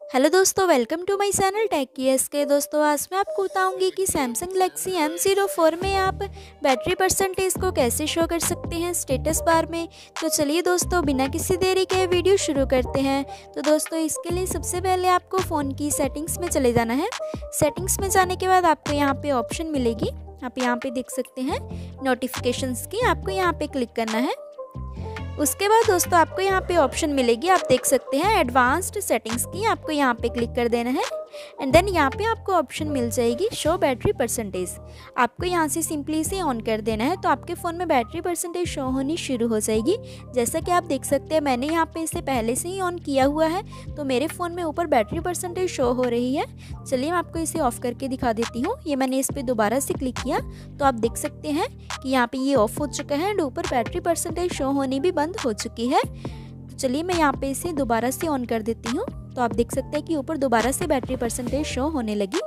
Hello दोस्तों, welcome to my channel tech keys के। दोस्तों आज मैं आपको बताऊंगी कि सैमसंग गैलेक्सी M04 में आप बैटरी परसेंटेज को कैसे शो कर सकते हैं स्टेटस बार में। तो चलिए दोस्तों, बिना किसी देरी के वीडियो शुरू करते हैं। तो दोस्तों इसके लिए सबसे पहले आपको फ़ोन की सेटिंग्स में चले जाना है। सेटिंग्स में जाने के बाद आपको यहाँ पे ऑप्शन मिलेगी, आप यहाँ पे देख सकते हैं नोटिफिकेशंस की, आपको यहाँ पे क्लिक करना है। उसके बाद दोस्तों आपको यहाँ पे ऑप्शन मिलेगी, आप देख सकते हैं एडवांस्ड सेटिंग्स की, आपको यहाँ पे क्लिक कर देना है। एंड देन यहाँ पे आपको ऑप्शन मिल जाएगी शो बैटरी परसेंटेज, आपको यहाँ से सिंपली से ऑन कर देना है। तो आपके फ़ोन में बैटरी परसेंटेज शो होनी शुरू हो जाएगी। जैसा कि आप देख सकते हैं मैंने यहाँ पे इसे पहले से ही ऑन किया हुआ है, तो मेरे फ़ोन में ऊपर बैटरी परसेंटेज शो हो रही है। चलिए मैं आपको इसे ऑफ़ करके दिखा देती हूँ। ये मैंने इस पर दोबारा से क्लिक किया तो आप देख सकते हैं कि यहाँ पे ये ऑफ हो चुका है एंड ऊपर बैटरी परसेंटेज शो होनी भी बंद हो चुकी है। तो चलिए मैं यहाँ पे इसे दोबारा से ऑन कर देती हूँ। तो आप देख सकते हैं कि ऊपर दोबारा से बैटरी परसेंटेज शो होने लगी।